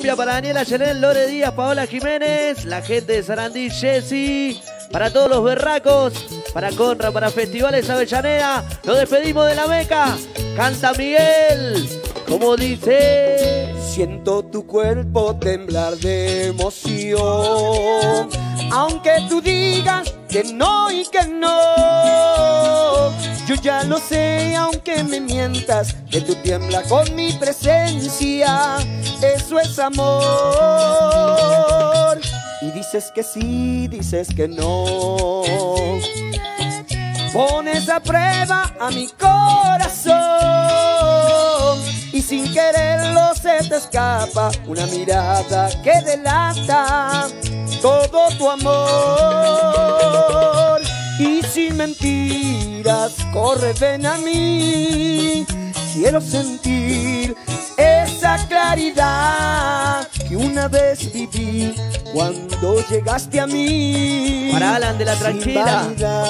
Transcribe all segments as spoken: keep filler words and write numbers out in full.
cumbia para Daniela Yenel, Lore Díaz, Paola Jiménez, la gente de Sarandí, Jessy, para todos los berracos, para Conra, para Festivales Avellaneda. Nos despedimos de la Meca. Canta Miguel, como dice. Siento tu cuerpo temblar de emoción, aunque tú digas que no y que no. Yo ya lo sé, aunque me mientas, que tú tiemblas con mi presencia. Eso es amor. Y dices que sí, dices que no. Pones a prueba a mi corazón y sin quererlo se te escapa una mirada que delata todo tu amor. Y sin mentiras, corre, ven a mí. Quiero sentir esa claridad que una vez viví cuando llegaste a mí. Para Alan de la Tranquila.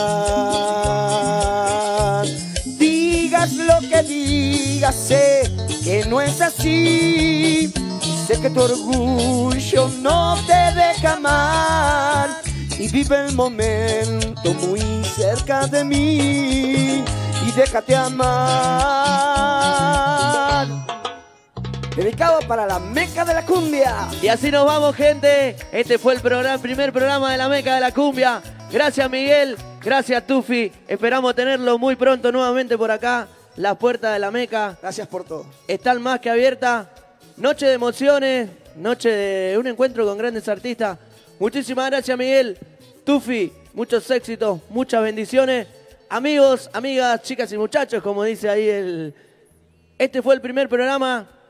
Digas lo que digas, sé que no es así. Sé que tu orgullo no te deja amar. Y vive el momento muy cerca de mí y déjate amar. Dedicado para la Meca de la Cumbia. Y así nos vamos, gente. Este fue el programa, primer programa de la Meca de la Cumbia. Gracias, Miguel. Gracias, Tufi. Esperamos tenerlo muy pronto nuevamente por acá. Las puertas de la Meca. Gracias por todo. Están más que abiertas. Noche de emociones. Noche de un encuentro con grandes artistas. Muchísimas gracias, Miguel. Tufi, muchos éxitos, muchas bendiciones. Amigos, amigas, chicas y muchachos, como dice ahí el... Este fue el primer programa